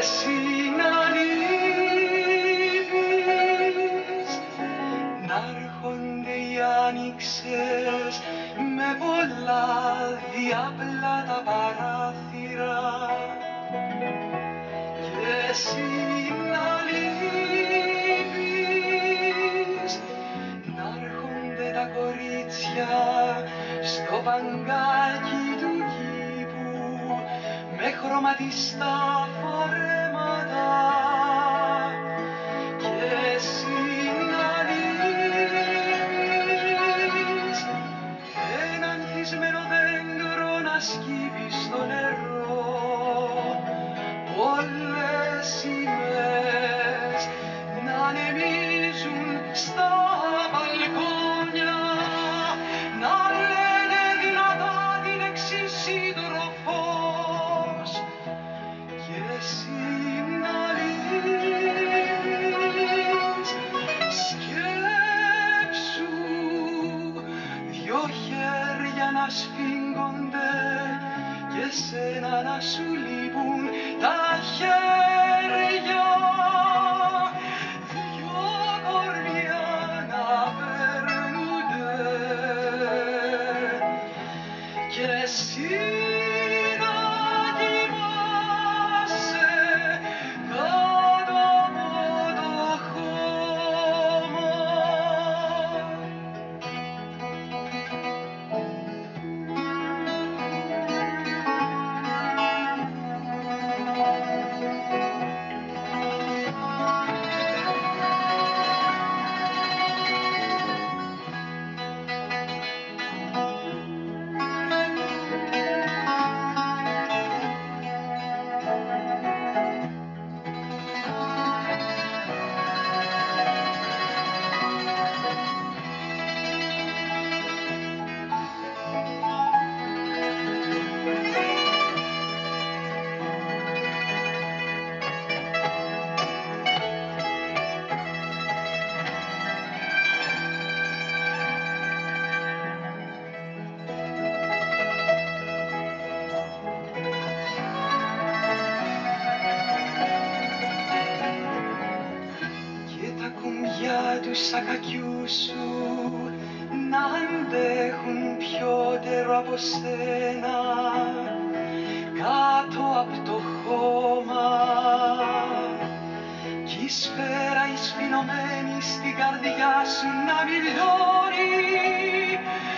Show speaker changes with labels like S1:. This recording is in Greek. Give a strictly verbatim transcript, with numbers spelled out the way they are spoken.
S1: εσύ να λείπεις, να'ρχονται οι άνοιξες με πολλά διάπλα τα παράθυρα και εσύ να λείπεις, να'ρχονται τα κορίτσια στο παγκάκι του κήπου με χρωματιστά φορέματα και εσύ να λείπεις, ένα ανθισμένο δέντρο να σκύβει στο νερό, όλες οι μες να ανεμίζουν στα μπαλκόνια, να λένε δυνατά τη λέξη σύντροφος και εσύ να λείπεις. Σκέψου δυο χέρια να σφίγγονται και σένα να σου λείπουν τα χέρια, δυο κορμιά να περνούνται και εσύ να κοιμάσαι κάτω από το χώμα. Του σακακιού σου να αντέχουν πιότερο από σένα κάτω από το χώμα κι η σφαίρα η σφινωμένη στην καρδιά σου να μιλώνει